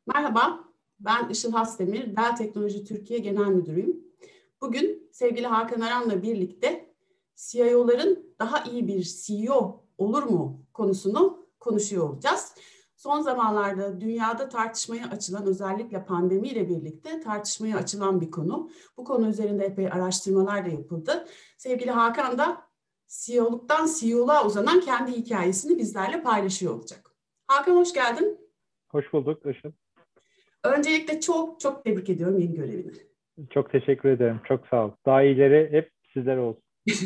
Merhaba, ben Işıl Hasdemir, Dell Teknoloji Türkiye Genel Müdürüyüm. Bugün sevgili Hakan Aran'la birlikte CIO'ların daha iyi bir CEO olur mu konusunu konuşuyor olacağız. Son zamanlarda dünyada tartışmaya açılan, özellikle pandemiyle birlikte tartışmaya açılan bir konu. Bu konu üzerinde epey araştırmalar da yapıldı. Sevgili Hakan da CEO'luktan CEO'luğa uzanan kendi hikayesini bizlerle paylaşıyor olacak. Hakan hoş geldin. Hoş bulduk Işıl. Öncelikle çok çok tebrik ediyorum yeni görevini. Çok teşekkür ederim. Çok sağ ol. Daha iyileri hep sizlere olsun.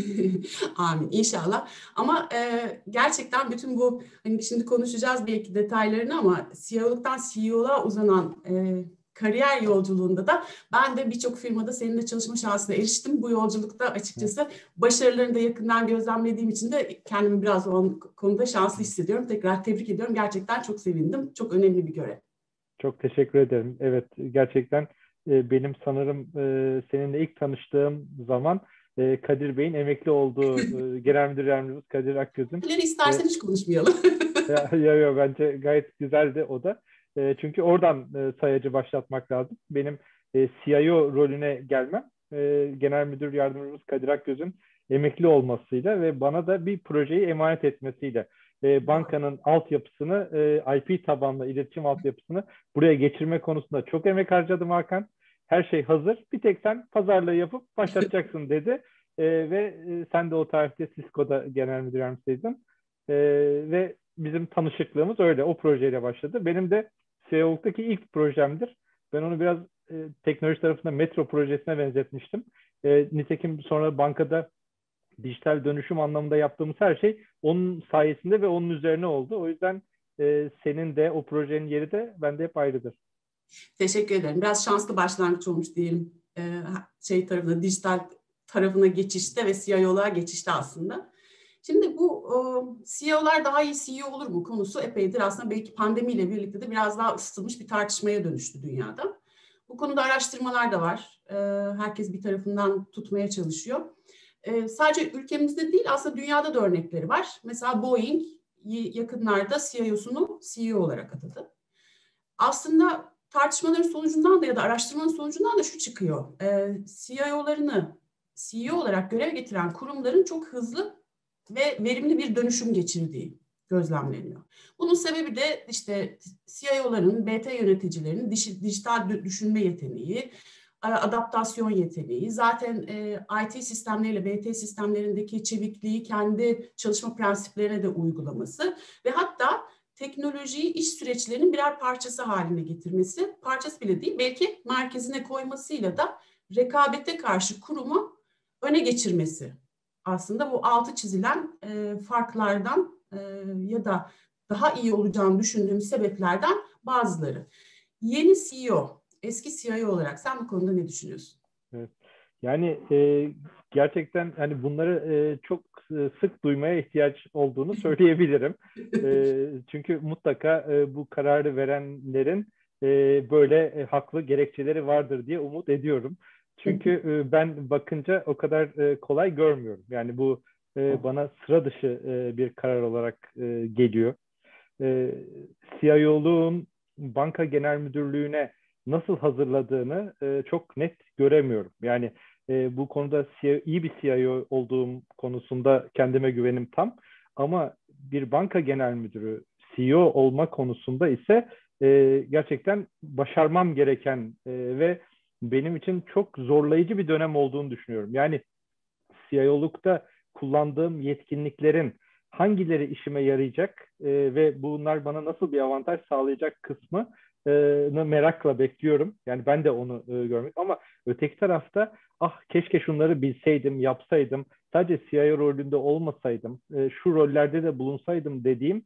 Amin inşallah. Ama gerçekten bütün bu hani şimdi konuşacağız belki detaylarını ama CEO'luktan CEO'luğa uzanan kariyer yolculuğunda da ben de birçok firmada seninle çalışma şansına eriştim. Bu yolculukta açıkçası başarılarını da yakından gözlemlediğim için de kendimi biraz o konuda şanslı hissediyorum. Tekrar tebrik ediyorum. Gerçekten çok sevindim. Çok önemli bir görev. Çok teşekkür ederim. Evet, gerçekten benim sanırım seninle ilk tanıştığım zaman Kadir Bey'in emekli olduğu Genel Müdür Yardımcımız Kadir Akgöz'ün. İstersen hiç konuşmayalım. Bence gayet güzeldi o da. Çünkü oradan sayacı başlatmak lazım. Benim CIO rolüne gelmem Genel Müdür Yardımcımız Kadir Akgöz'ün emekli olmasıyla ve bana da bir projeyi emanet etmesiyle bankanın altyapısını, IP tabanlı iletişim altyapısını buraya geçirme konusunda çok emek harcadım Hakan. Her şey hazır. Bir tek sen pazarlığı yapıp başlatacaksın dedi. Sen de o tarihte Cisco'da genel müdür yardımcısıydın. Ve bizim tanışıklığımız öyle. O projeyle başladı. Benim de CEO'luktaki ilk projemdir. Ben onu biraz teknoloji tarafında metro projesine benzetmiştim. Nitekim sonra bankada dijital dönüşüm anlamında yaptığımız her şey onun sayesinde ve onun üzerine oldu. O yüzden senin de o projenin yeri de bende hep ayrıdır. Teşekkür ederim. Biraz şanslı başlangıç olmuş diyelim. Tarafına, dijital tarafına geçişte ve CIO'luğa geçişte aslında. Şimdi bu CEO'lar daha iyi CEO olur mu konusu epeydir aslında belki pandemiyle birlikte de biraz daha ısıtılmış bir tartışmaya dönüştü dünyada. Bu konuda araştırmalar da var. Herkes bir tarafından tutmaya çalışıyor. Sadece ülkemizde değil aslında dünyada da örnekleri var. Mesela Boeing yakınlarda CIO'sunu CEO olarak atadı. Aslında tartışmaların sonucundan da ya da araştırmanın sonucundan da şu çıkıyor. CIO'larını CEO olarak görev getiren kurumların çok hızlı ve verimli bir dönüşüm geçirdiği gözlemleniyor. Bunun sebebi de işte CIO'ların, BT yöneticilerinin dijital düşünme yeteneği, adaptasyon yeteneği, zaten IT sistemleriyle BT sistemlerindeki çevikliği kendi çalışma prensiplerine de uygulaması ve hatta teknolojiyi iş süreçlerinin birer parçası haline getirmesi, parçası bile değil belki merkezine koymasıyla da rekabete karşı kurumu öne geçirmesi. Aslında bu altı çizilen farklardan ya da daha iyi olacağını düşündüğüm sebeplerden bazıları. Yeni CEO, eski CIO olarak sen bu konuda ne düşünüyorsun? Evet. Yani gerçekten hani bunları çok sık duymaya ihtiyaç olduğunu söyleyebilirim. Çünkü mutlaka bu kararı verenlerin böyle haklı gerekçeleri vardır diye umut ediyorum. Çünkü ben bakınca o kadar kolay görmüyorum. Yani bu bana sıra dışı bir karar olarak geliyor. E, CIO'luğun banka genel müdürlüğüne nasıl hazırladığını çok net göremiyorum. Yani bu konuda iyi bir CIO olduğum konusunda kendime güvenim tam. Ama bir banka genel müdürü CEO olma konusunda ise gerçekten başarmam gereken ve benim için çok zorlayıcı bir dönem olduğunu düşünüyorum. Yani CIO'lukta kullandığım yetkinliklerin hangileri işime yarayacak ve bunlar bana nasıl bir avantaj sağlayacak kısmı merakla bekliyorum. Yani ben de onu görmek ama öteki tarafta keşke şunları bilseydim, yapsaydım, sadece CIO rolünde olmasaydım, şu rollerde de bulunsaydım dediğim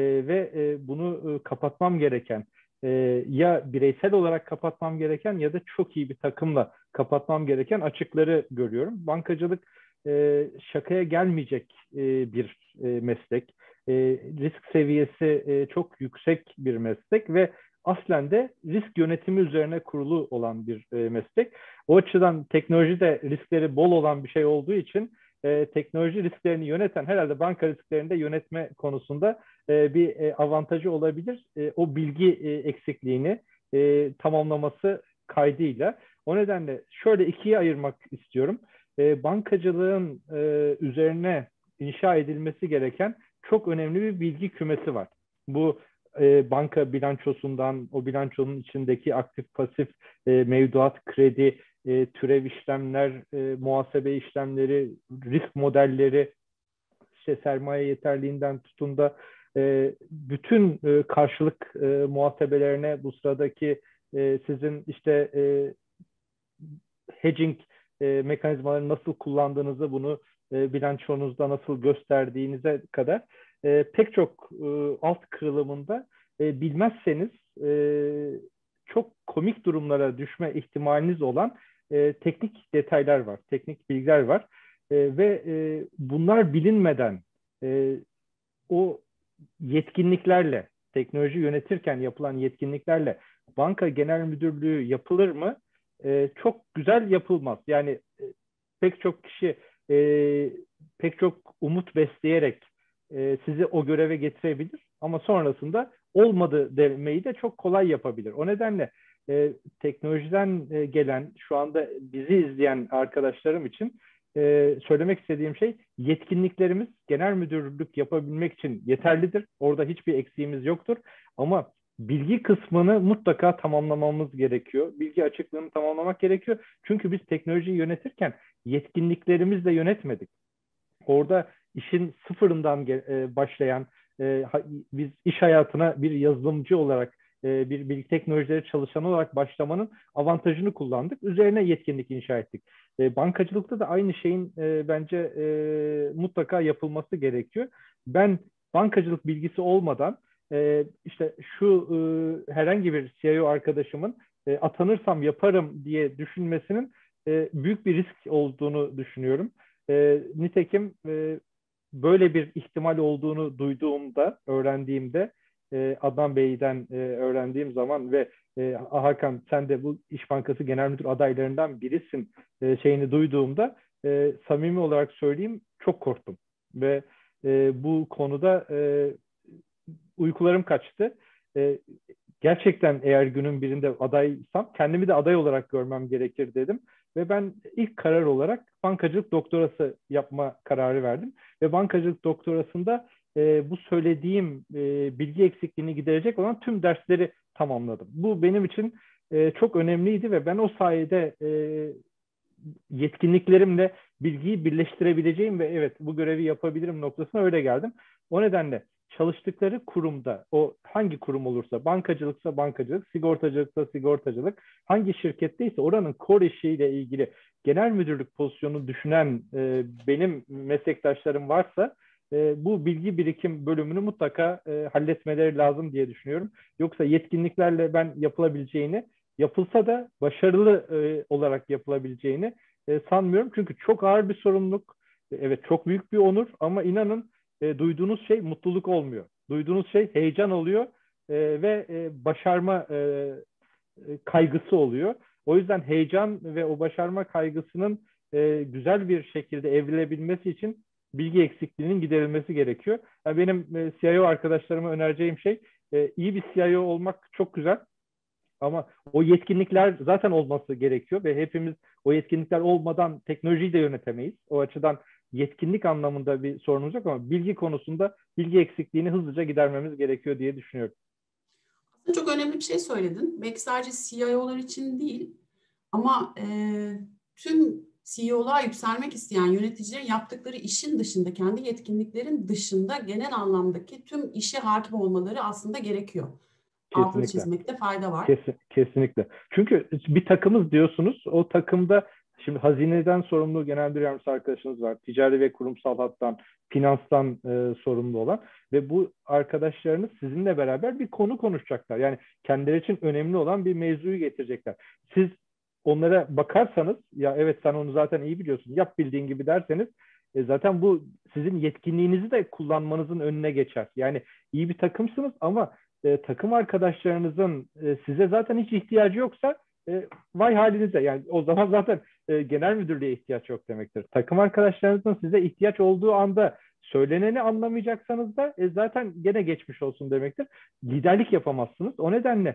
bunu kapatmam gereken ya bireysel olarak kapatmam gereken ya da çok iyi bir takımla kapatmam gereken açıkları görüyorum. Bankacılık şakaya gelmeyecek bir meslek. Risk seviyesi çok yüksek bir meslek ve aslen de risk yönetimi üzerine kurulu olan bir meslek. O açıdan teknoloji de riskleri bol olan bir şey olduğu için teknoloji risklerini yöneten herhalde banka risklerini de yönetme konusunda bir avantajı olabilir. O bilgi eksikliğini tamamlaması kaydıyla. O nedenle şöyle ikiye ayırmak istiyorum. Bankacılığın üzerine inşa edilmesi gereken çok önemli bir bilgi kümesi var. Bu banka bilançosundan, o bilançonun içindeki aktif pasif mevduat, kredi, türev işlemler, muhasebe işlemleri, risk modelleri, işte sermaye yeterliğinden tutun da bütün karşılık muhasebelerine, bu sıradaki sizin işte hedging mekanizmalarını nasıl kullandığınızı, bunu bilançonuzda nasıl gösterdiğinize kadar pek çok alt kırılımında bilmezseniz çok komik durumlara düşme ihtimaliniz olan teknik detaylar var, teknik bilgiler var. Ve bunlar bilinmeden o yetkinliklerle, teknoloji yönetirken yapılan yetkinliklerle banka genel müdürlüğü yapılır mı? Çok güzel yapılmaz. Yani pek çok kişi pek çok umut besleyerek sizi o göreve getirebilir ama sonrasında olmadı demeyi de çok kolay yapabilir. O nedenle teknolojiden gelen, şu anda bizi izleyen arkadaşlarım için söylemek istediğim şey, yetkinliklerimiz genel müdürlük yapabilmek için yeterlidir. Orada hiçbir eksiğimiz yoktur. Ama bilgi kısmını mutlaka tamamlamamız gerekiyor. Bilgi açıklığını tamamlamak gerekiyor. Çünkü biz teknolojiyi yönetirken yetkinliklerimizle yönetmedik. Orada işin sıfırından başlayan, biz iş hayatına bir yazılımcı olarak, bir bilgi teknolojileri çalışanı olarak başlamanın avantajını kullandık. Üzerine yetkinlik inşa ettik. Bankacılıkta da aynı şeyin bence mutlaka yapılması gerekiyor. Ben bankacılık bilgisi olmadan işte şu herhangi bir CIO arkadaşımın atanırsam yaparım diye düşünmesinin büyük bir risk olduğunu düşünüyorum. Nitekim böyle bir ihtimal olduğunu duyduğumda, öğrendiğimde, Adnan Bey'den öğrendiğim zaman ve Hakan sen de bu İş Bankası Genel Müdür adaylarından birisin şeyini duyduğumda, samimi olarak söyleyeyim, çok korktum. Ve bu konuda uykularım kaçtı. Gerçekten eğer günün birinde adaysam kendimi de aday olarak görmem gerekir dedim. Ve ben ilk karar olarak bankacılık doktorası yapma kararı verdim. Ve bankacılık doktorasında bu söylediğim bilgi eksikliğini giderecek olan tüm dersleri tamamladım. Bu benim için çok önemliydi ve ben o sayede yetkinliklerimle bilgiyi birleştirebileceğim ve evet bu görevi yapabilirim noktasına öyle geldim. O nedenle çalıştıkları kurumda, o hangi kurum olursa, bankacılıksa bankacılık, sigortacılıksa sigortacılık, hangi şirketteyse oranın core işiyle ilgili genel müdürlük pozisyonunu düşünen benim meslektaşlarım varsa bu bilgi birikim bölümünü mutlaka halletmeleri lazım diye düşünüyorum. Yoksa yetkinliklerle ben yapılabileceğini, yapılsa da başarılı olarak yapılabileceğini sanmıyorum. Çünkü çok ağır bir sorumluluk. Evet, çok büyük bir onur ama inanın duyduğunuz şey mutluluk olmuyor. Duyduğunuz şey heyecan oluyor ve başarma kaygısı oluyor. O yüzden heyecan ve o başarma kaygısının güzel bir şekilde evrilebilmesi için bilgi eksikliğinin giderilmesi gerekiyor. Yani benim CIO arkadaşlarıma önereceğim şey, iyi bir CIO olmak çok güzel. Ama o yetkinlikler zaten olması gerekiyor ve hepimiz o yetkinlikler olmadan teknolojiyi de yönetemeyiz. O açıdan yetkinlik anlamında bir sorunumuz yok ama bilgi konusunda bilgi eksikliğini hızlıca gidermemiz gerekiyor diye düşünüyorum. Aslında çok önemli bir şey söyledin. Belki sadece CIO'lar için değil ama tüm CEO'lar yükselmek isteyen yöneticilerin yaptıkları işin dışında, kendi yetkinliklerin dışında genel anlamdaki tüm işe hakim olmaları aslında gerekiyor. Altını Kesinlikle. çizmekte fayda var. Kesinlikle. Çünkü bir takımız diyorsunuz. O takımda şimdi hazineden sorumlu genel müdür yardımcısı arkadaşınız var. Ticari ve kurumsal hattan, finanstan sorumlu olan ve bu arkadaşlarınız sizinle beraber bir konu konuşacaklar. Yani kendileri için önemli olan bir mevzuyu getirecekler. Siz onlara bakarsanız, ya evet sen onu zaten iyi biliyorsun, yap bildiğin gibi derseniz zaten bu sizin yetkinliğinizi de kullanmanızın önüne geçer. Yani iyi bir takımsınız ama takım arkadaşlarınızın size zaten hiç ihtiyacı yoksa vay halinize. Yani o zaman zaten genel müdürlüğe ihtiyaç yok demektir. Takım arkadaşlarınızın size ihtiyaç olduğu anda söyleneni anlamayacaksanız da zaten gene geçmiş olsun demektir. Liderlik yapamazsınız. O nedenle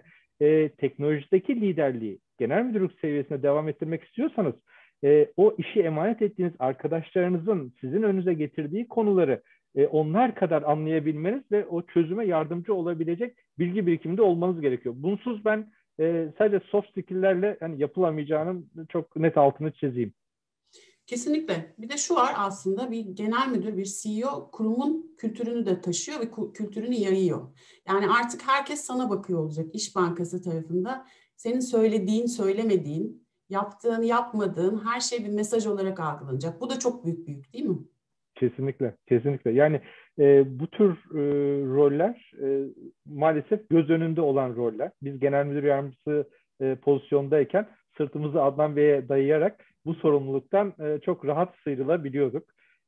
teknolojideki liderliği genel müdürlük seviyesinde devam ettirmek istiyorsanız o işi emanet ettiğiniz arkadaşlarınızın sizin önünüze getirdiği konuları onlar kadar anlayabilmeniz ve o çözüme yardımcı olabilecek bilgi birikiminde olmanız gerekiyor. Bunsuz ben sadece soft skill'lerle yani yapılamayacağının çok net altını çizeyim. Kesinlikle. Bir de şu var, aslında bir genel müdür, bir CEO kurumun kültürünü de taşıyor ve kültürünü yayıyor. Yani artık herkes sana bakıyor olacak İş Bankası tarafında. Senin söylediğin, söylemediğin, yaptığın, yapmadığın her şey bir mesaj olarak algılanacak. Bu da çok büyük değil mi? Kesinlikle, kesinlikle. Yani bu tür roller maalesef göz önünde olan roller. Biz genel müdür yardımcısı pozisyondayken sırtımızı Adnan Bey'e dayayarak bu sorumluluktan çok rahat sıyrılabiliyorduk.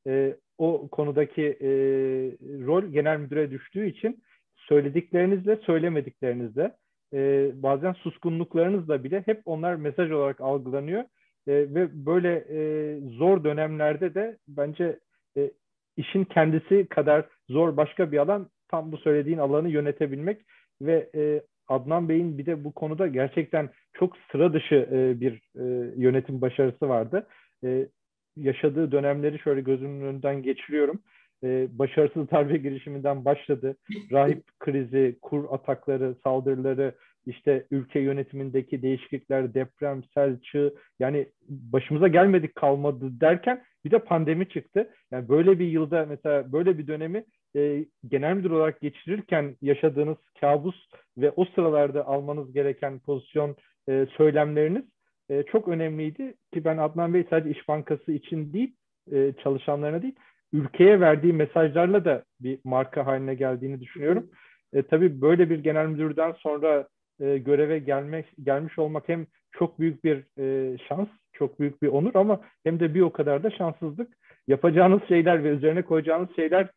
O konudaki rol genel müdüre düştüğü için söylediklerinizle söylemediklerinizle bazen suskunluklarınızla bile hep onlar mesaj olarak algılanıyor. Ve böyle zor dönemlerde de bence işin kendisi kadar zor başka bir alan tam bu söylediğin alanı yönetebilmek ve Adnan Bey'in bir de bu konuda gerçekten çok sıra dışı bir yönetim başarısı vardı. Yaşadığı dönemleri şöyle gözümün önünden geçiriyorum. Başarısız darbe girişiminden başladı. Rahip krizi, kur atakları, saldırıları, işte ülke yönetimindeki değişiklikler, deprem, sel, çığ, yani başımıza gelmedik kalmadı derken bir de pandemi çıktı. Yani böyle bir yılda mesela böyle bir dönemi genel müdür olarak geçirirken yaşadığınız kabus ve o sıralarda almanız gereken pozisyon söylemleriniz çok önemliydi ki ben Adnan Bey sadece İş Bankası için değil, çalışanlarına değil, ülkeye verdiği mesajlarla da bir marka haline geldiğini düşünüyorum. Tabii böyle bir genel müdürden sonra göreve gelmiş olmak hem çok büyük bir şans, çok büyük bir onur ama hem de bir o kadar da şanssızlık. Yapacağınız şeyler ve üzerine koyacağınız şeyler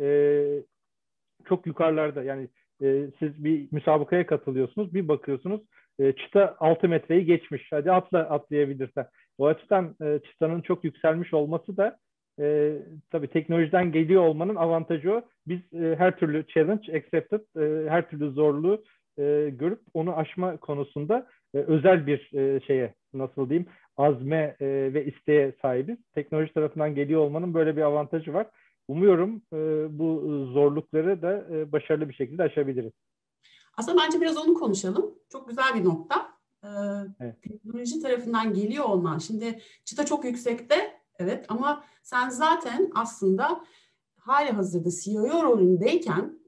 çok yukarılarda. Yani siz bir müsabakaya katılıyorsunuz, bir bakıyorsunuz çıta 6 metreyi geçmiş. Hadi atlayabilirsen. O açıdan çıtanın çok yükselmiş olması da tabii teknolojiden geliyor olmanın avantajı o. Biz her türlü challenge accepted, her türlü zorluğu görüp onu aşma konusunda özel bir şeye, nasıl diyeyim, azme ve isteğe sahibiz. Teknoloji tarafından geliyor olmanın böyle bir avantajı var. Umuyorum bu zorlukları da başarılı bir şekilde aşabiliriz. Aslında bence biraz onu konuşalım. Çok güzel bir nokta. Evet. Teknoloji tarafından geliyor olman. Şimdi çıta çok yüksekte, evet, ama sen zaten aslında hali hazırda CEO rolündeyken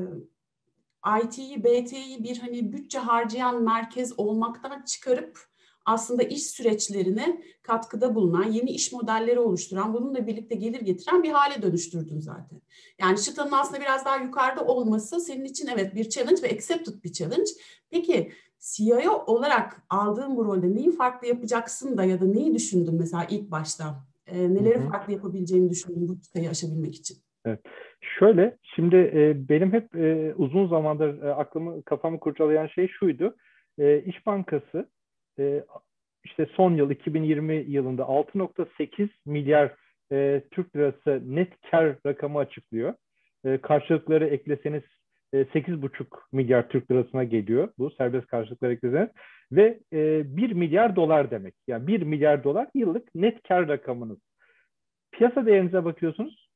IT'yi, BT'yi bir hani bütçe harcayan merkez olmaktan çıkarıp aslında iş süreçlerine katkıda bulunan, yeni iş modelleri oluşturan, bununla birlikte gelir getiren bir hale dönüştürdün zaten. Yani çıtanın aslında biraz daha yukarıda olması senin için evet bir challenge ve accepted bir challenge. Peki CIO olarak aldığın bu rolde neyi farklı yapacaksın da ya da neyi düşündün mesela ilk başta? Neleri farklı yapabileceğini düşündün bu çıtayı aşabilmek için? Evet. Şöyle, şimdi benim hep uzun zamandır kafamı kurcalayan şey şuydu. İş Bankası işte son yıl 2020 yılında 6,8 milyar Türk lirası net kar rakamı açıklıyor. Karşılıkları ekleseniz 8,5 milyar Türk lirasına geliyor. Bu serbest karşılıkları ekleseniz. Ve 1 milyar dolar demek. Yani 1 milyar dolar yıllık net kar rakamınız. Piyasa değerinize bakıyorsunuz.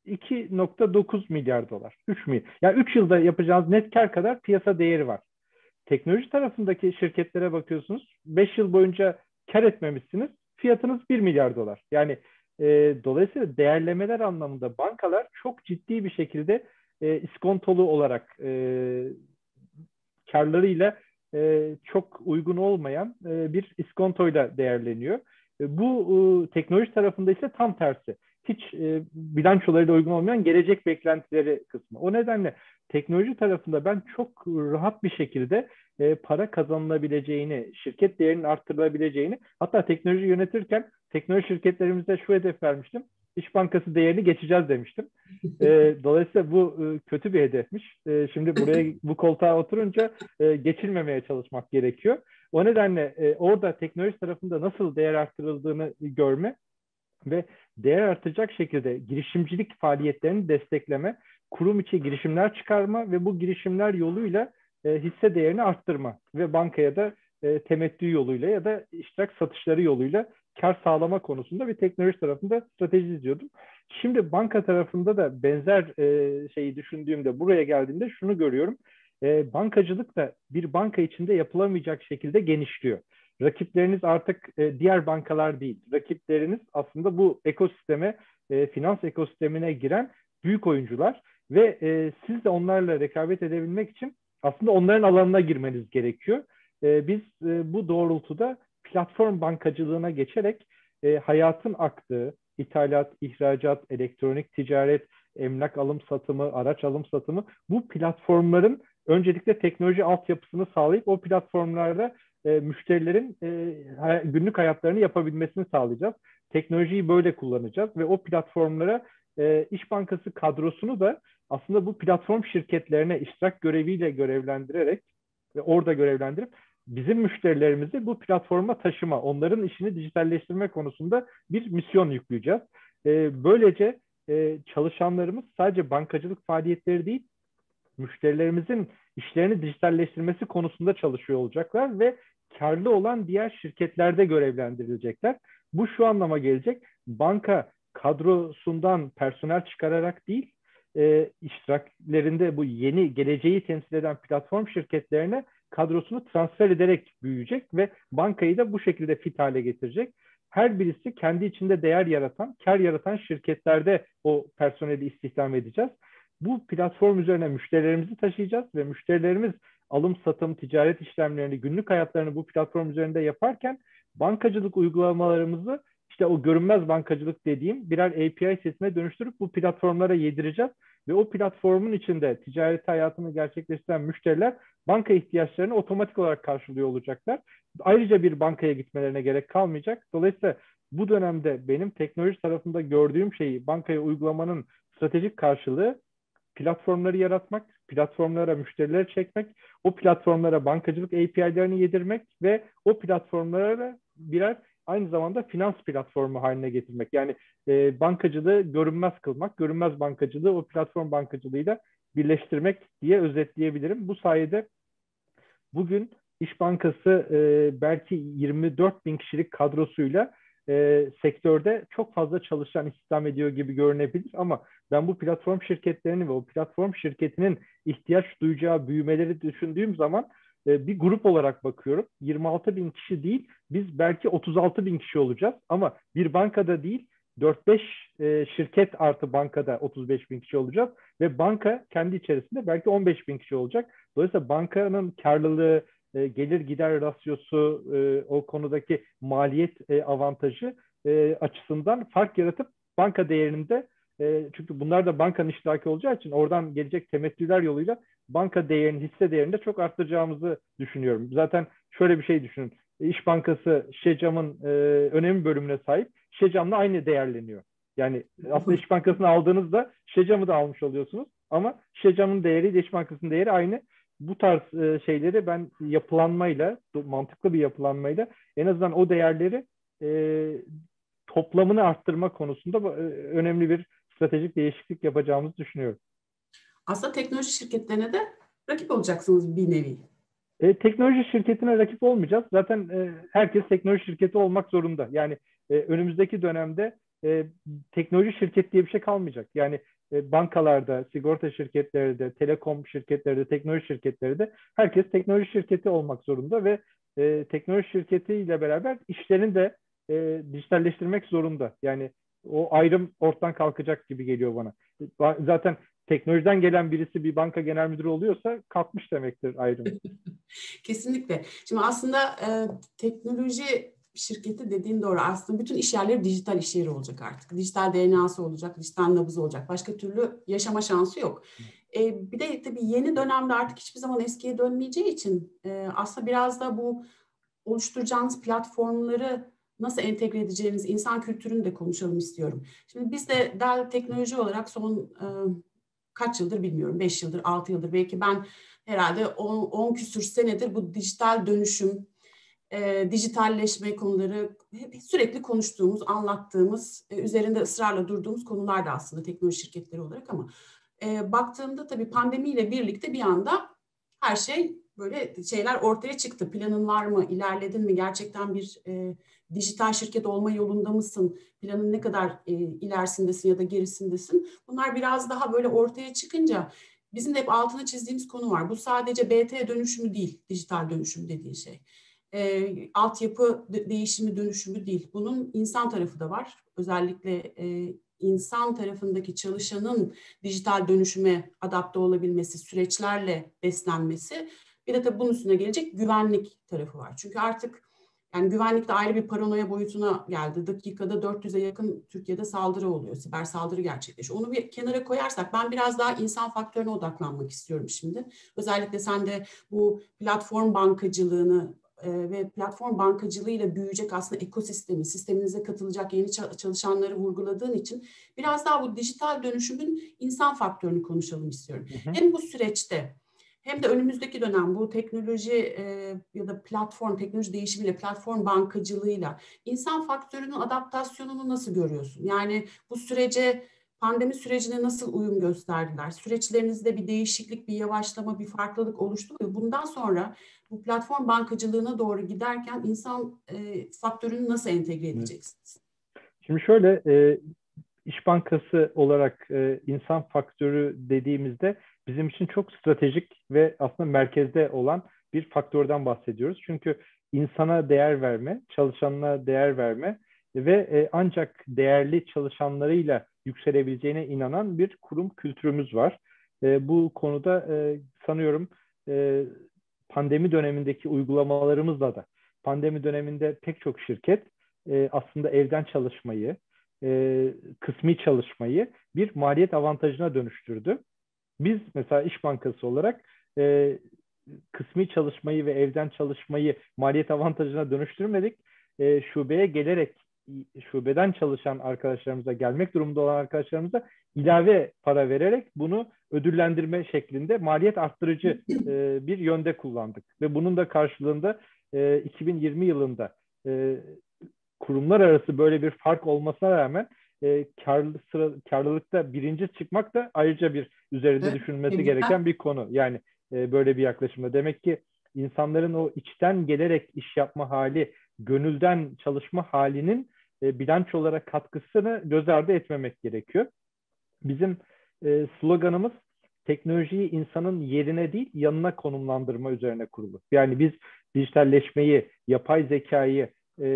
2,9 milyar dolar. 3 milyar. Yani 3 yılda yapacağınız net kar kadar piyasa değeri var. Teknoloji tarafındaki şirketlere bakıyorsunuz. 5 yıl boyunca kar etmemişsiniz. Fiyatınız 1 milyar dolar. Yani dolayısıyla değerlemeler anlamında bankalar çok ciddi bir şekilde iskontolu olarak karlarıyla çok uygun olmayan bir iskontoyla değerleniyor. Bu teknoloji tarafında ise tam tersi. Hiç bilançolarıyla uygun olmayan gelecek beklentileri kısmı. O nedenle teknoloji tarafında ben çok rahat bir şekilde para kazanılabileceğini, şirket değerinin arttırılabileceğini, hatta teknoloji yönetirken teknoloji şirketlerimize şu hedef vermiştim. İş Bankası değerini geçeceğiz demiştim. Dolayısıyla bu kötü bir hedefmiş. Şimdi buraya bu koltuğa oturunca geçilmemeye çalışmak gerekiyor. O nedenle orada teknoloji tarafında nasıl değer arttırıldığını görme ve değer artacak şekilde girişimcilik faaliyetlerini destekleme, kurum içi girişimler çıkarma ve bu girişimler yoluyla hisse değerini arttırma ve bankaya da temettü yoluyla ya da iştirak satışları yoluyla kar sağlama konusunda bir teknoloji tarafında strateji izliyordum. Şimdi banka tarafında da benzer şeyi düşündüğümde, buraya geldiğimde şunu görüyorum. Bankacılık da bir banka içinde yapılamayacak şekilde genişliyor. Rakipleriniz artık diğer bankalar değil. Rakipleriniz aslında bu ekosisteme, finans ekosistemine giren büyük oyuncular ve siz de onlarla rekabet edebilmek için aslında onların alanına girmeniz gerekiyor. Biz bu doğrultuda platform bankacılığına geçerek hayatın aktığı, ithalat, ihracat, elektronik ticaret, emlak alım satımı, araç alım satımı, bu platformların öncelikle teknoloji altyapısını sağlayıp o platformlarda müşterilerin günlük hayatlarını yapabilmesini sağlayacağız. Teknolojiyi böyle kullanacağız ve o platformlara İş Bankası kadrosunu da aslında bu platform şirketlerine iştirak göreviyle görevlendirerek ve orada görevlendirip bizim müşterilerimizi bu platforma taşıma, onların işini dijitalleştirme konusunda bir misyon yükleyeceğiz. Böylece çalışanlarımız sadece bankacılık faaliyetleri değil, müşterilerimizin işlerini dijitalleştirmesi konusunda çalışıyor olacaklar ve karlı olan diğer şirketlerde görevlendirilecekler. Bu şu anlama gelecek: banka kadrosundan personel çıkararak değil, iştiraklerinde bu yeni geleceği temsil eden platform şirketlerine kadrosunu transfer ederek büyüyecek ve bankayı da bu şekilde fit hale getirecek. Her birisi kendi içinde değer yaratan, kar yaratan şirketlerde o personeli istihdam edeceğiz. Bu platform üzerine müşterilerimizi taşıyacağız ve müşterilerimiz alım, satım, ticaret işlemlerini, günlük hayatlarını bu platform üzerinde yaparken bankacılık uygulamalarımızı işte o görünmez bankacılık dediğim birer API setine dönüştürüp bu platformlara yedireceğiz ve o platformun içinde ticaret hayatını gerçekleştiren müşteriler banka ihtiyaçlarını otomatik olarak karşılıyor olacaklar. Ayrıca bir bankaya gitmelerine gerek kalmayacak. Dolayısıyla bu dönemde benim teknoloji tarafında gördüğüm şeyi bankaya uygulamanın stratejik karşılığı platformları yaratmak, platformlara müşterileri çekmek, o platformlara bankacılık API'lerini yedirmek ve o platformlara birer aynı zamanda finans platformu haline getirmek. Yani bankacılığı görünmez kılmak, görünmez bankacılığı o platform bankacılığıyla birleştirmek diye özetleyebilirim. Bu sayede bugün İş Bankası belki 24 bin kişilik kadrosuyla sektörde çok fazla çalışan istihdam ediyor gibi görünebilir ama ben bu platform şirketlerini ve o platform şirketinin ihtiyaç duyacağı büyümeleri düşündüğüm zaman bir grup olarak bakıyorum. 26 bin kişi değil, biz belki 36 bin kişi olacağız ama bir bankada değil, 4-5 şirket artı bankada 35 bin kişi olacağız ve banka kendi içerisinde belki 15 bin kişi olacak. Dolayısıyla bankanın karlılığı, gelir gider rasyosu, o konudaki maliyet avantajı açısından fark yaratıp banka değerinde, çünkü bunlar da bankanın iştiraki olacağı için oradan gelecek temettüler yoluyla banka değerini, hisse değerini de çok arttıracağımızı düşünüyorum. Zaten şöyle bir şey düşünün. İş Bankası Şecam'ın önemli bölümüne sahip. Şecam'la aynı değerleniyor. Yani aslında İş Bankası'nı aldığınızda Şecam'ı da almış oluyorsunuz. Ama Şecam'ın değeri ile İş Bankası'nın değeri aynı. Bu tarz şeyleri ben yapılanmayla, mantıklı bir yapılanmayla en azından o değerleri toplamını arttırma konusunda önemli bir stratejik değişiklik yapacağımızı düşünüyorum. Aslında teknoloji şirketlerine de rakip olacaksınız bir nevi. Teknoloji şirketine rakip olmayacağız. Zaten herkes teknoloji şirketi olmak zorunda. Yani önümüzdeki dönemde teknoloji şirket diye bir şey kalmayacak. Yani bankalarda, sigorta şirketleri de, telekom şirketleri de, teknoloji şirketleri de herkes teknoloji şirketi olmak zorunda ve teknoloji şirketiyle beraber işlerini de dijitalleştirmek zorunda. Yani o ayrım ortadan kalkacak gibi geliyor bana. Zaten teknolojiden gelen birisi bir banka genel müdürü oluyorsa kalkmış demektir ayrım. Kesinlikle. Şimdi aslında teknoloji şirketi dediğin doğru. Aslında bütün iş yerleri dijital iş yeri olacak artık. Dijital DNA'sı olacak, dijital nabızı olacak. Başka türlü yaşama şansı yok. Bir de tabii yeni dönemde artık hiçbir zaman eskiye dönmeyeceği için aslında biraz da bu oluşturacağınız platformları nasıl entegre edeceğiniz insan kültürünü de konuşalım istiyorum. Şimdi biz de Dell teknoloji olarak son kaç yıldır bilmiyorum, 5 yıldır, 6 yıldır belki ben herhalde 10 küsür senedir bu dijital dönüşüm, dijitalleşme konuları sürekli konuştuğumuz, anlattığımız, üzerinde ısrarla durduğumuz konular da aslında teknoloji şirketleri olarak ama baktığımda tabii pandemiyle birlikte bir anda her şey böyle şeyler ortaya çıktı. Planın var mı? İlerledin mi? Gerçekten bir dijital şirket olma yolunda mısın? Planın ne kadar ilerisindesin ya da gerisindesin? Bunlar biraz daha böyle ortaya çıkınca bizim de hep altına çizdiğimiz konu var. Bu sadece BT dönüşümü değil, dijital dönüşüm dediği şey. Altyapı değişimi, dönüşümü değil. Bunun insan tarafı da var. Özellikle insan tarafındaki çalışanın dijital dönüşüme adapte olabilmesi, süreçlerle beslenmesi. Bir de tabii bunun üstüne gelecek güvenlik tarafı var. Çünkü artık yani güvenlik de ayrı bir paranoya boyutuna geldi. Dakikada 400'e yakın Türkiye'de saldırı oluyor, siber saldırı gerçekleşiyor. Onu bir kenara koyarsak ben biraz daha insan faktörüne odaklanmak istiyorum şimdi. Özellikle sen de bu platform bankacılığını ve platform bankacılığıyla büyüyecek aslında ekosistemi, sisteminize katılacak yeni çalışanları vurguladığın için biraz daha bu dijital dönüşümün insan faktörünü konuşalım istiyorum. Hı hı. Hem bu süreçte hem de önümüzdeki dönem bu teknoloji ya da teknoloji değişimiyle, platform bankacılığıyla insan faktörünün adaptasyonunu nasıl görüyorsun? Yani bu sürece, pandemi sürecine nasıl uyum gösterdiler? Süreçlerinizde bir değişiklik, bir yavaşlama, bir farklılık oluştu mu? Bundan sonra bu platform bankacılığına doğru giderken insan faktörünü nasıl entegre edeceksiniz? Şimdi şöyle, İş Bankası olarak insan faktörü dediğimizde bizim için çok stratejik ve aslında merkezde olan bir faktörden bahsediyoruz. Çünkü insana değer verme, çalışanına değer verme ve ancak değerli çalışanlarıyla yükselebileceğine inanan bir kurum kültürümüz var. Bu konuda sanıyorum pandemi dönemindeki uygulamalarımızla da pandemi döneminde pek çok şirket aslında evden çalışmayı, kısmi çalışmayı bir maliyet avantajına dönüştürdü. Biz mesela İş Bankası olarak kısmi çalışmayı ve evden çalışmayı maliyet avantajına dönüştürmedik. Şubeye gelerek şubeden çalışan arkadaşlarımıza, gelmek durumunda olan arkadaşlarımıza ilave para vererek bunu ödüllendirme şeklinde maliyet arttırıcı bir yönde kullandık. Ve bunun da karşılığında 2020 yılında kurumlar arası böyle bir fark olmasına rağmen karlılıkta birinci çıkmak da ayrıca bir üzerinde Evet, düşünülmesi tebrikler. gereken bir konu. Yani böyle bir yaklaşımda. Demek ki insanların o içten gelerek iş yapma hali, gönülden çalışma halinin bilanço olarak katkısını göz ardı etmemek gerekiyor. Bizim sloganımız teknolojiyi insanın yerine değil yanına konumlandırma üzerine kurulu. Yani biz dijitalleşmeyi, yapay zekayı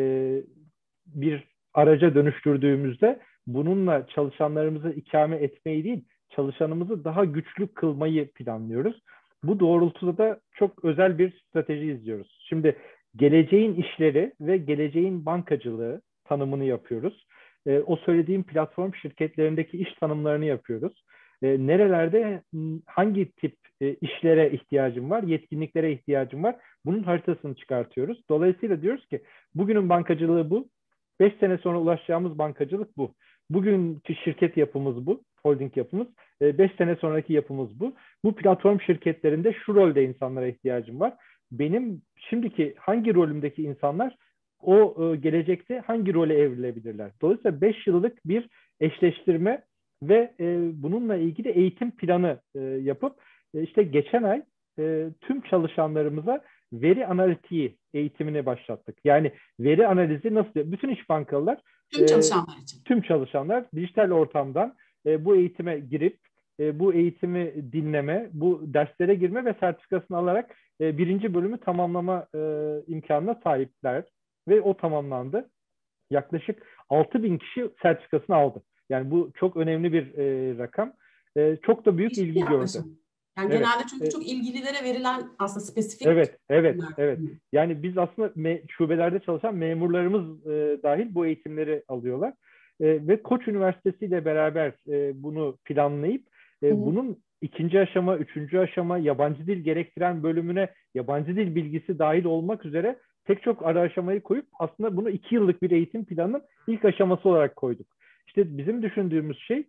bir araca dönüştürdüğümüzde bununla çalışanlarımızı ikame etmeyi değil, çalışanımızı daha güçlü kılmayı planlıyoruz. Bu doğrultuda da çok özel bir strateji izliyoruz. Şimdi geleceğin işleri ve geleceğin bankacılığı tanımını yapıyoruz. O söylediğim platform şirketlerindeki iş tanımlarını yapıyoruz. Nerelerde hangi tip işlere ihtiyacım var, yetkinliklere ihtiyacım var, bunun haritasını çıkartıyoruz. Dolayısıyla diyoruz ki bugünün bankacılığı bu, 5 sene sonra ulaşacağımız bankacılık bu. Bugünkü şirket yapımız bu, holding yapımız. 5 sene sonraki yapımız bu. Bu platform şirketlerinde şu rolde insanlara ihtiyacım var. Benim şimdiki hangi rolümdeki insanlar o gelecekte hangi role evrilebilirler? Dolayısıyla 5 yıllık bir eşleştirme ve bununla ilgili eğitim planı yapıp işte geçen ay tüm çalışanlarımıza veri analitiği eğitimini başlattık. Yani veri analizi nasıl? Bütün iş bankalılar, Tüm çalışanlar için. tüm çalışanlar dijital ortamdan bu eğitime girip bu eğitimi dinleme, bu derslere girme ve sertifikasını alarak birinci bölümü tamamlama imkanına sahipler ve o tamamlandı. Yaklaşık 6.000 kişi sertifikasını aldı. Yani bu çok önemli bir rakam. Çok da büyük Değişik bir ilgi gördü. yaklaşım. Yani Evet. genelde çünkü çok ilgililere verilen aslında spesifik. Evet. Yani biz aslında şubelerde çalışan memurlarımız dahil bu eğitimleri alıyorlar. Ve Koç Üniversitesi ile beraber bunu planlayıp bunun ikinci aşama, üçüncü aşama, yabancı dil gerektiren bölümüne yabancı dil bilgisi dahil olmak üzere pek çok ara aşamayı koyup aslında bunu 2 yıllık bir eğitim planının ilk aşaması olarak koyduk. İşte bizim düşündüğümüz şey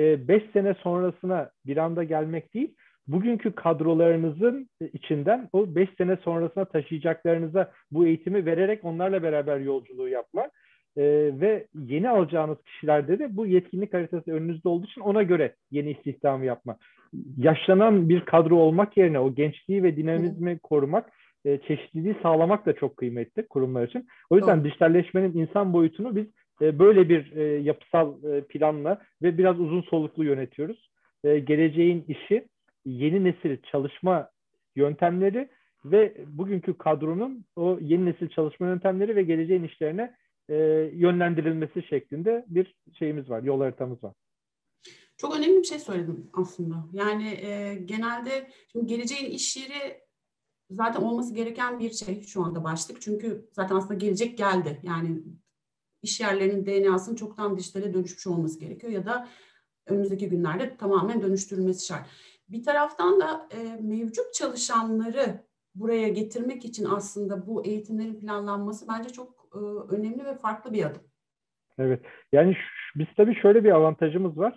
5 sene sonrasına bir anda gelmek değil, bugünkü kadrolarınızın içinden o 5 sene sonrasına taşıyacaklarınıza bu eğitimi vererek onlarla beraber yolculuğu yapmak. ve yeni alacağınız kişilerde de bu yetkinlik haritası önünüzde olduğu için ona göre yeni istihdamı yapmak. Yaşlanan bir kadro olmak yerine o gençliği ve dinamizmi korumak, çeşitliliği sağlamak da çok kıymetli kurumlar için. O yüzden Doğru. dijitalleşmenin insan boyutunu biz böyle bir yapısal planla ve biraz uzun soluklu yönetiyoruz. Geleceğin işi, yeni nesil çalışma yöntemleri ve bugünkü kadronun o yeni nesil çalışma yöntemleri ve geleceğin işlerine yönlendirilmesi şeklinde bir şeyimiz var, yol haritamız var. Çok önemli bir şey söyledim aslında. Yani genelde şimdi geleceğin iş yeri zaten olması gereken bir şey şu anda başlık. Çünkü zaten aslında gelecek geldi. Yani iş yerlerinin DNA'sının çoktan dijitale dönüşmüş olması gerekiyor ya da önümüzdeki günlerde tamamen dönüştürülmesi şart. Bir taraftan da mevcut çalışanları buraya getirmek için aslında bu eğitimlerin planlanması bence çok önemli ve farklı bir adım. Evet. Yani biz tabii şöyle bir avantajımız var.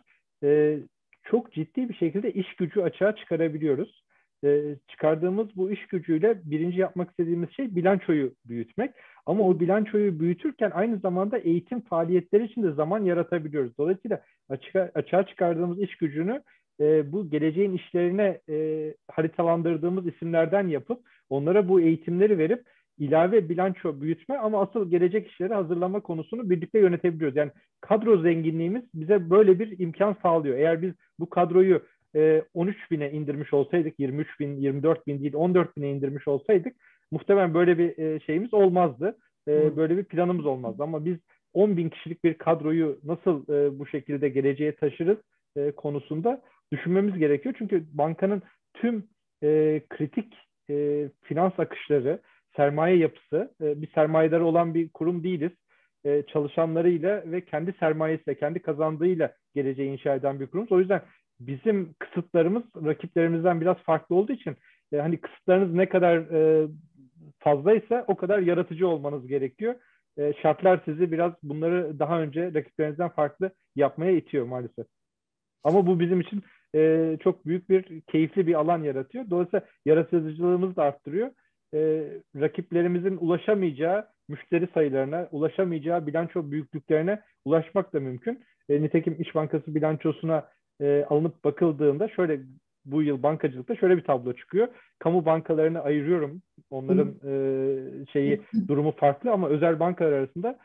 Çok ciddi bir şekilde iş gücü açığa çıkarabiliyoruz. Çıkardığımız bu iş gücüyle birinci yapmak istediğimiz şey bilançoyu büyütmek. Ama o bilançoyu büyütürken aynı zamanda eğitim faaliyetleri için de zaman yaratabiliyoruz. Dolayısıyla açığa çıkardığımız iş gücünü bu geleceğin işlerine haritalandırdığımız isimlerden yapıp onlara bu eğitimleri verip ilave bilanço büyütme ama asıl gelecek işleri hazırlama konusunu birlikte yönetebiliyoruz. Yani kadro zenginliğimiz bize böyle bir imkan sağlıyor. Eğer biz bu kadroyu 13 bine indirmiş olsaydık, 23 bin, 24 bin değil 14 bine indirmiş olsaydık muhtemelen böyle bir şeyimiz olmazdı. Böyle bir planımız olmazdı. Ama biz 10 bin kişilik bir kadroyu nasıl bu şekilde geleceğe taşırız konusunda düşünmemiz gerekiyor. Çünkü bankanın tüm kritik finans akışları, sermaye yapısı, bir sermayedarı olan bir kurum değiliz. Çalışanlarıyla ve kendi sermayesiyle, kendi kazandığıyla geleceği inşa eden bir kurumuz. O yüzden bizim kısıtlarımız rakiplerimizden biraz farklı olduğu için hani kısıtlarınız ne kadar fazlaysa o kadar yaratıcı olmanız gerekiyor. Şartlar sizi biraz bunları daha önce rakiplerinizden farklı yapmaya itiyor maalesef. Ama bu bizim için çok büyük bir keyifli bir alan yaratıyor. Dolayısıyla yaratıcılığımızı da arttırıyor. Rakiplerimizin ulaşamayacağı müşteri sayılarına, ulaşamayacağı bilanço büyüklüklerine ulaşmak da mümkün. Nitekim İş Bankası bilançosuna alınıp bakıldığında şöyle bu yıl bankacılıkta şöyle bir tablo çıkıyor. Kamu bankalarını ayırıyorum. Onların durumu farklı ama özel bankalar arasında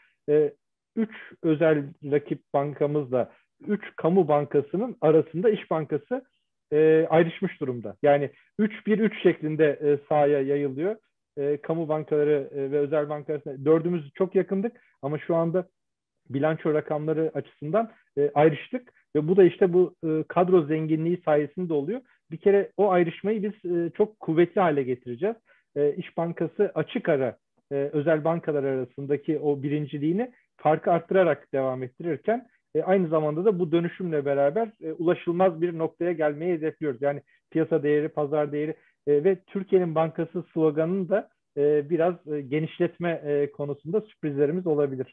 3 özel rakip bankamızla 3 kamu bankasının arasında İş Bankası ayrışmış durumda. Yani 3-1-3 şeklinde sahaya yayılıyor. Kamu bankaları ve özel bankalar arasında dördümüz çok yakındık ama şu anda bilanço rakamları açısından ayrıştık ve bu da işte bu kadro zenginliği sayesinde oluyor. Bir kere o ayrışmayı biz çok kuvvetli hale getireceğiz. İş Bankası açık ara özel bankalar arasındaki o birinciliğini farkı arttırarak devam ettirirken aynı zamanda da bu dönüşümle beraber ulaşılmaz bir noktaya gelmeyi hedefliyoruz. Yani piyasa değeri, pazar değeri ve Türkiye'nin bankası sloganını da biraz genişletme konusunda sürprizlerimiz olabilir.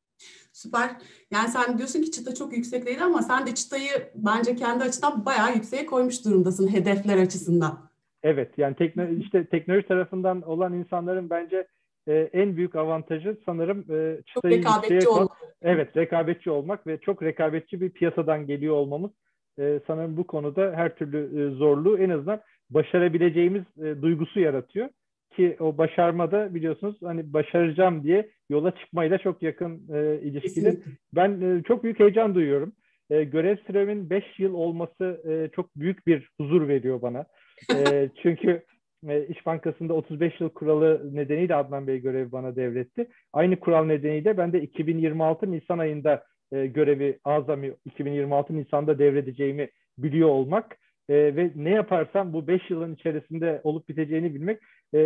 Süper. Yani sen diyorsun ki çıta çok yüksekteydi ama sen de çıtayı bence kendi açıdan bayağı yükseğe koymuş durumdasın hedefler açısından. Evet, yani teknoloji tarafından olan insanların bence en büyük avantajı sanırım Çok çıtayı yükseğe rekabetçi koy. olmak. Evet, rekabetçi olmak ve çok rekabetçi bir piyasadan geliyor olmamız sanırım bu konuda her türlü zorluğu en azından başarabileceğimiz duygusu yaratıyor. Ki o başarmada biliyorsunuz hani başaracağım diye yola çıkmayla çok yakın ilişkili. Kesinlikle. Ben çok büyük heyecan duyuyorum. Görev süremin 5 yıl olması çok büyük bir huzur veriyor bana. Çünkü İş Bankası'nda 35 yıl kuralı nedeniyle Adnan Bey görevi bana devretti. Aynı kural nedeniyle ben de 2026 Nisan ayında görevi azami 2026 Nisan'da devredeceğimi biliyor olmak ve ne yaparsam bu 5 yılın içerisinde olup biteceğini bilmek,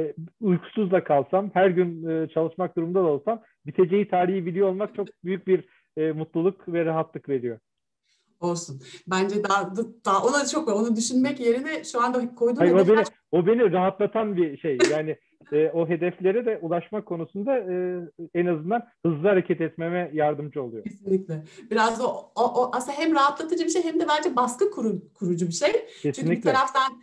uykusuz da kalsam, her gün çalışmak durumunda da olsam biteceği tarihi biliyor olmak çok büyük bir mutluluk ve rahatlık veriyor. Olsun. Bence daha ona çok var. Onu düşünmek yerine şu anda koyduğun Hayır, hedefler o beni rahatlatan bir şey. Yani o hedeflere de ulaşmak konusunda en azından hızlı hareket etmeme yardımcı oluyor. kesinlikle. Biraz o aslında hem rahatlatıcı bir şey hem de bence baskı kurucu bir şey. Çünkü bir Kesinlikle. taraftan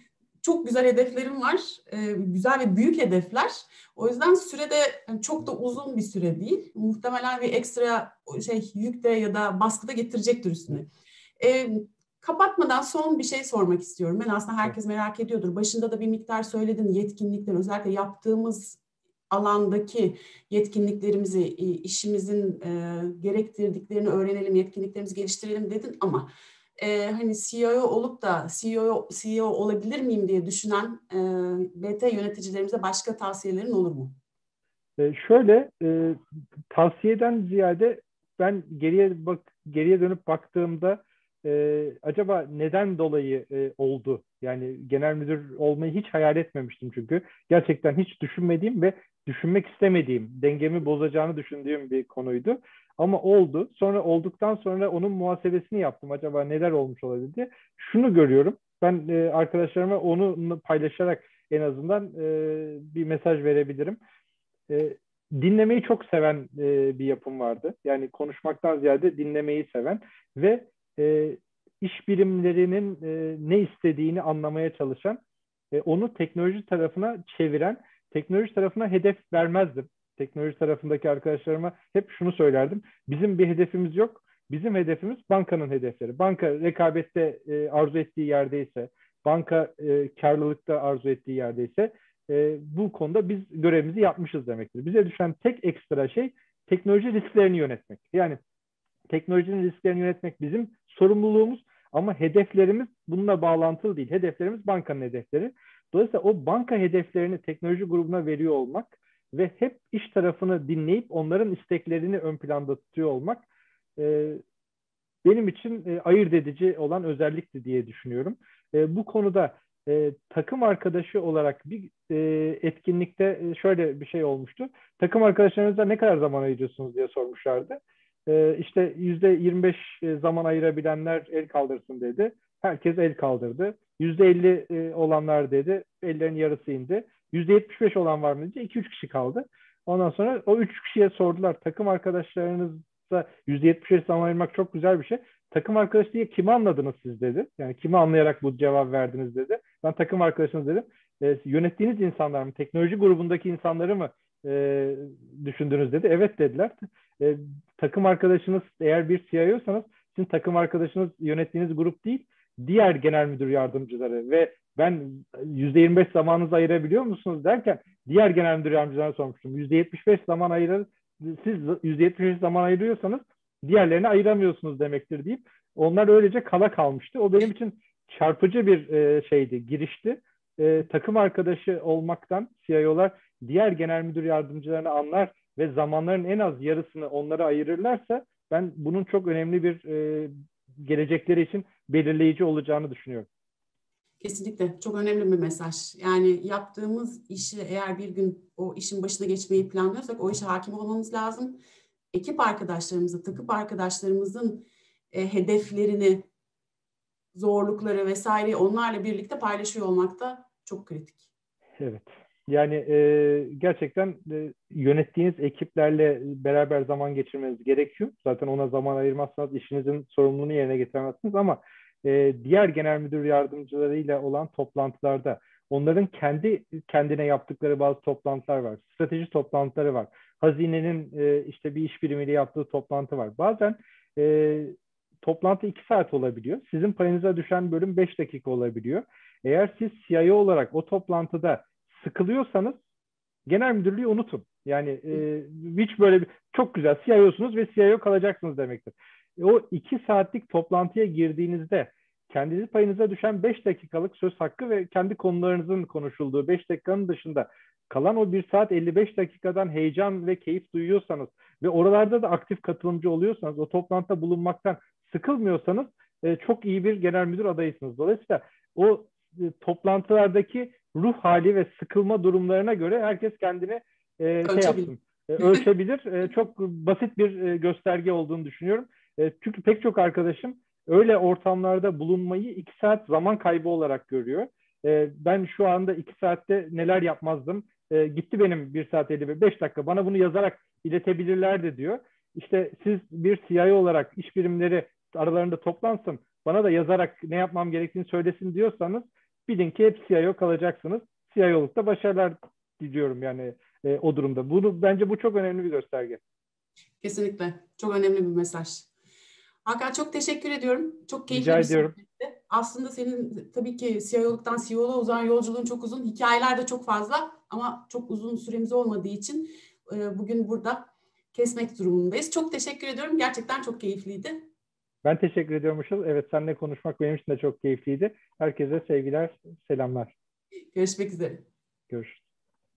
çok güzel hedeflerim var. Güzel ve büyük hedefler. O yüzden sürede çok da uzun bir süre değil. Muhtemelen bir ekstra yük de ya da baskı da getirecektir üstüne. E, Kapatmadan son bir şey sormak istiyorum. Ben aslında herkes merak ediyordur. Başında da bir miktar söyledin, yetkinlikler, özellikle yaptığımız alandaki yetkinliklerimizi, işimizin gerektirdiklerini öğrenelim, yetkinliklerimizi geliştirelim dedin ama hani CEO olup da CEO olabilir miyim diye düşünen BT yöneticilerimize başka tavsiyelerin olur mu? Şöyle, tavsiyeden ziyade ben geriye dönüp baktığımda acaba neden dolayı oldu? Yani genel müdür olmayı hiç hayal etmemiştim çünkü. Gerçekten hiç düşünmediğim ve düşünmek istemediğim, dengemi bozacağını düşündüğüm bir konuydu. Ama oldu. Sonra olduktan sonra onun muhasebesini yaptım. Acaba neler olmuş olabilir diye. Şunu görüyorum. Ben arkadaşlarıma onu paylaşarak en azından bir mesaj verebilirim. Dinlemeyi çok seven bir yapım vardı. Yani konuşmaktan ziyade dinlemeyi seven ve iş birimlerinin ne istediğini anlamaya çalışan, onu teknoloji tarafına çeviren, teknoloji tarafına hedef vermezdim. Teknoloji tarafındaki arkadaşlarıma hep şunu söylerdim. Bizim bir hedefimiz yok. Bizim hedefimiz bankanın hedefleri. Banka rekabette arzu ettiği yerdeyse, banka karlılıkta arzu ettiği yerdeyse bu konuda biz görevimizi yapmışız demektir. Bize düşen tek ekstra şey teknoloji risklerini yönetmek. Yani teknolojinin risklerini yönetmek bizim sorumluluğumuz ama hedeflerimiz bununla bağlantılı değil. Hedeflerimiz bankanın hedefleri. Dolayısıyla o banka hedeflerini teknoloji grubuna veriyor olmak ve hep iş tarafını dinleyip onların isteklerini ön planda tutuyor olmak benim için ayırt edici olan özellikti diye düşünüyorum. Bu konuda takım arkadaşı olarak bir etkinlikte şöyle bir şey olmuştu. Takım arkadaşlarınıza ne kadar zaman ayırıyorsunuz diye sormuşlardı. İşte %25 zaman ayırabilenler el kaldırsın dedi. Herkes el kaldırdı. %50 olanlar dedi. Ellerin yarısı indi. %75 olan var mı deyince 2-3 kişi kaldı. Ondan sonra o 3 kişiye sordular. Takım arkadaşlarınızda %75 zaman ayırmak çok güzel bir şey. Takım arkadaşı diye kimi anladınız siz dedi. Yani kimi anlayarak bu cevap verdiniz dedi. Ben takım arkadaşınız dedim. Yönettiğiniz insanlar mı? Teknoloji grubundaki insanları mı düşündünüz dedi. Evet dediler. Takım arkadaşınız eğer bir CIO'sanız sizin takım arkadaşınız yönettiğiniz grup değil, diğer genel müdür yardımcıları ve ben %25 zamanınızı ayırabiliyor musunuz derken diğer genel müdür yardımcılarına sormuştum. %75 zaman ayırır, siz %75 zaman ayırıyorsanız diğerlerini ayıramıyorsunuz demektir deyip onlar öylece kala kalmıştı. O benim için çarpıcı bir girişti. Takım arkadaşı olmaktan CIO'lar diğer genel müdür yardımcılarını anlar ve zamanların en az yarısını onlara ayırırlarsa ben bunun çok önemli bir gelecekleri için belirleyici olacağını düşünüyorum. Kesinlikle çok önemli bir mesaj. Yani yaptığımız işi eğer bir gün o işin başına geçmeyi planlıyorsak o işe hakim olmamız lazım. Ekip arkadaşlarımızı, takım arkadaşlarımızın hedeflerini, zorlukları vesaire onlarla birlikte paylaşıyor olmak da çok kritik. Evet. Yani gerçekten yönettiğiniz ekiplerle beraber zaman geçirmeniz gerekiyor. Zaten ona zaman ayırmazsanız işinizin sorumluluğunu yerine getiremezsiniz ama diğer genel müdür yardımcılarıyla olan toplantılarda onların kendi kendine yaptıkları bazı toplantılar var. Strateji toplantıları var. Hazinenin işte bir iş birimiyle yaptığı toplantı var. Bazen toplantı 2 saat olabiliyor. Sizin payınıza düşen bölüm 5 dakika olabiliyor. Eğer siz CIO olarak o toplantıda sıkılıyorsanız genel müdürlüğü unutun. Yani hiç böyle bir çok güzel CIO'sunuz ve CIO kalacaksınız demektir. O 2 saatlik toplantıya girdiğinizde kendiniz payınıza düşen 5 dakikalık söz hakkı ve kendi konularınızın konuşulduğu 5 dakikanın dışında kalan o 1 saat 55 dakikadan heyecan ve keyif duyuyorsanız ve oralarda da aktif katılımcı oluyorsanız, o toplantıda bulunmaktan sıkılmıyorsanız çok iyi bir genel müdür adayısınız. Dolayısıyla o toplantılardaki ruh hali ve sıkılma durumlarına göre herkes kendini yapsın. Ölçebilir. Çok basit bir gösterge olduğunu düşünüyorum. Çünkü pek çok arkadaşım öyle ortamlarda bulunmayı 2 saat zaman kaybı olarak görüyor. Ben şu anda 2 saatte neler yapmazdım. Gitti benim 1 saat 55 dakika. Bana bunu yazarak iletebilirlerdi diyor. İşte siz bir CIO olarak iş birimleri aralarında toplansın, bana da yazarak ne yapmam gerektiğini söylesin diyorsanız bilin ki hep CIO kalacaksınız. CIO'lukta başarılar diliyorum yani o durumda. Bence bu çok önemli bir gösterge. Kesinlikle. Çok önemli bir mesaj. Hakan, çok teşekkür ediyorum. Çok keyifli Rica bir ediyorum. sohbetti. Aslında senin tabii ki CIO'luktan CEO'luğa uzayan yolculuğun çok uzun. Hikayeler de çok fazla ama çok uzun süremiz olmadığı için bugün burada kesmek durumundayız. Çok teşekkür ediyorum. Gerçekten çok keyifliydi. Ben teşekkür ediyorum Işıl. Evet, seninle konuşmak benim için de çok keyifliydi. Herkese sevgiler, selamlar. Görüşmek üzere. Görüşürüz.